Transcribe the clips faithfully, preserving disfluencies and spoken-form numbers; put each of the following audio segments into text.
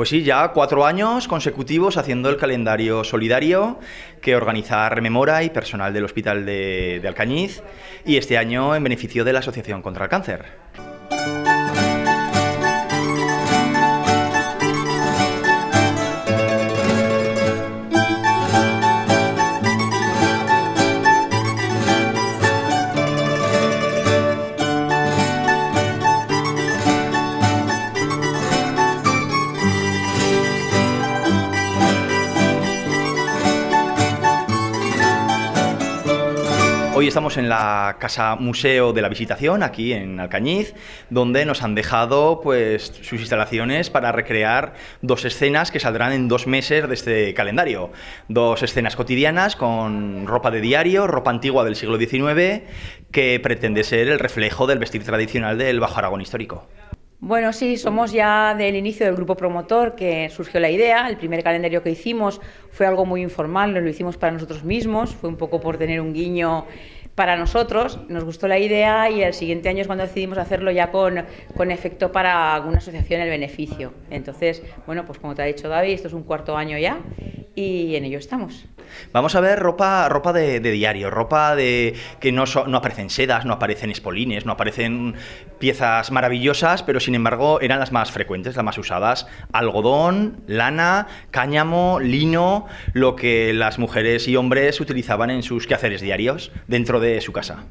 Pues sí, ya cuatro años consecutivos haciendo el calendario solidario que organiza Rememora y personal del Hospital de, de Alcañiz, y este año en beneficio de la Asociación contra el Cáncer. Hoy estamos en la Casa Museo de la Visitación, aquí en Alcañiz, donde nos han dejado pues, sus instalaciones para recrear dos escenas que saldrán en dos meses de este calendario. Dos escenas cotidianas con ropa de diario, ropa antigua del siglo diecinueve, que pretende ser el reflejo del vestir tradicional del Bajo Aragón histórico. Bueno, sí, somos ya del inicio del grupo promotor que surgió la idea. El primer calendario que hicimos fue algo muy informal, nos lo hicimos para nosotros mismos, fue un poco por tener un guiño para nosotros, nos gustó la idea y el siguiente año es cuando decidimos hacerlo ya con, con efecto para alguna asociación el beneficio. Entonces, bueno, pues como te ha dicho David, esto es un cuarto año ya y en ello estamos. Vamos a ver ropa, ropa de, de diario, ropa de que no, so, no aparecen sedas, no aparecen espolines, no aparecen piezas maravillosas, pero sin embargo eran las más frecuentes, las más usadas. Algodón, lana, cáñamo, lino, lo que las mujeres y hombres utilizaban en sus quehaceres diarios dentro de su casa.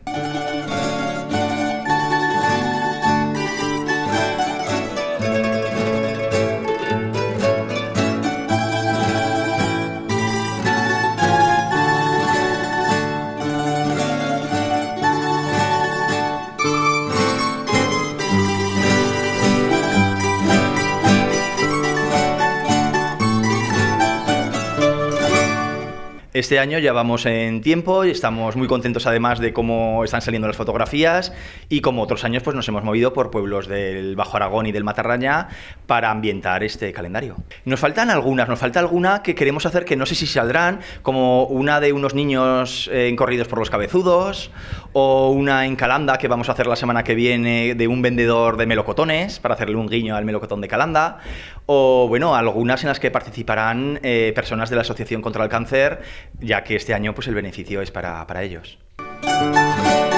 Este año ya vamos en tiempo y estamos muy contentos además de cómo están saliendo las fotografías, y como otros años pues nos hemos movido por pueblos del Bajo Aragón y del Matarraña para ambientar este calendario. Nos faltan algunas, nos falta alguna que queremos hacer que no sé si saldrán, como una de unos niños eh, corridos por los cabezudos, o una en Calanda que vamos a hacer la semana que viene de un vendedor de melocotones para hacerle un guiño al melocotón de Calanda, o bueno, algunas en las que participarán eh, personas de la Asociación contra el Cáncer, ya que este año pues el beneficio es para, para ellos.